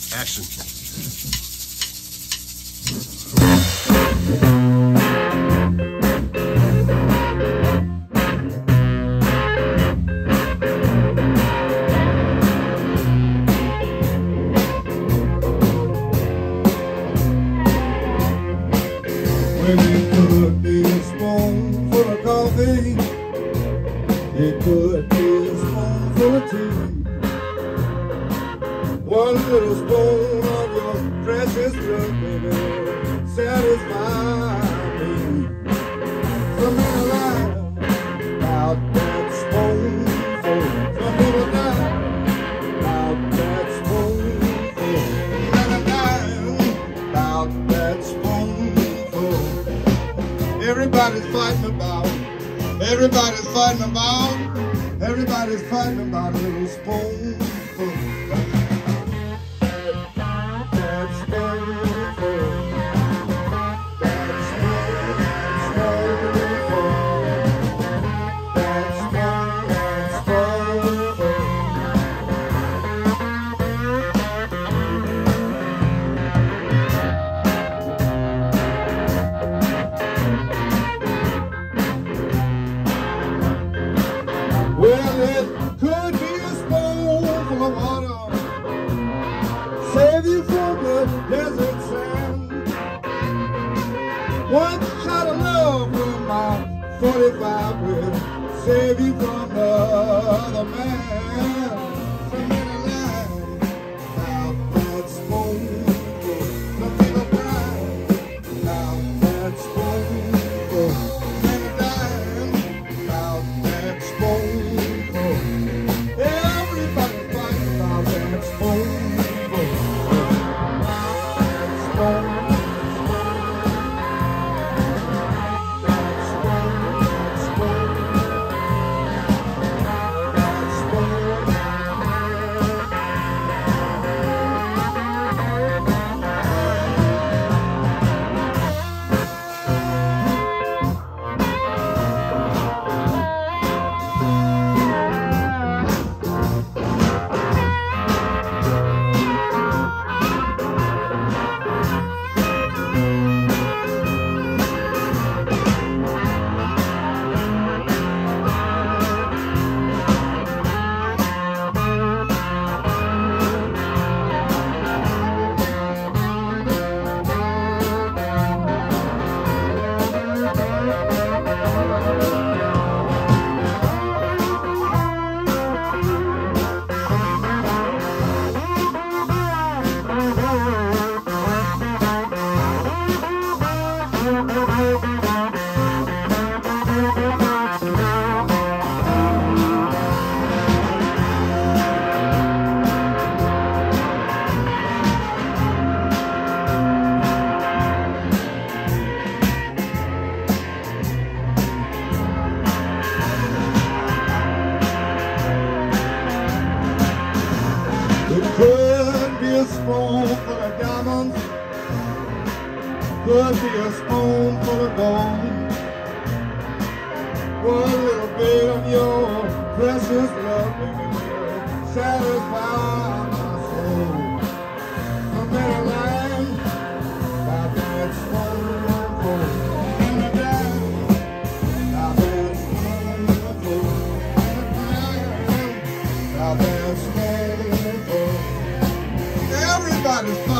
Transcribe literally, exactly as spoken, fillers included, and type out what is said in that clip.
Action. When he put me a spoonful of coffee, he put me a spoonful of tea. One little spoon of your precious drug, baby, satisfy me. Some people lie about that spoonful. Some people die about that spoonful. And I die about that spoonful. Everybody's fighting about, everybody's fighting about, everybody's fighting about a little spoonful. Well, it could be a spoonful of water, save you from the desert sand. One shot of love from my forty-five will save you from the other man. Some people lie about that spoonful. Some people cry about that spoonful. And a dime about that spoonful. Everybody fighting about that spoonful. That spoonful. It could be a spoonful of diamonds, could be a spoonful of gold. One little bit of your precious love, baby, will satisfy my soul. I'm better lying about that spoonful. And a dime about that spoonful. And a dime about that spoonful. Everybody's fine.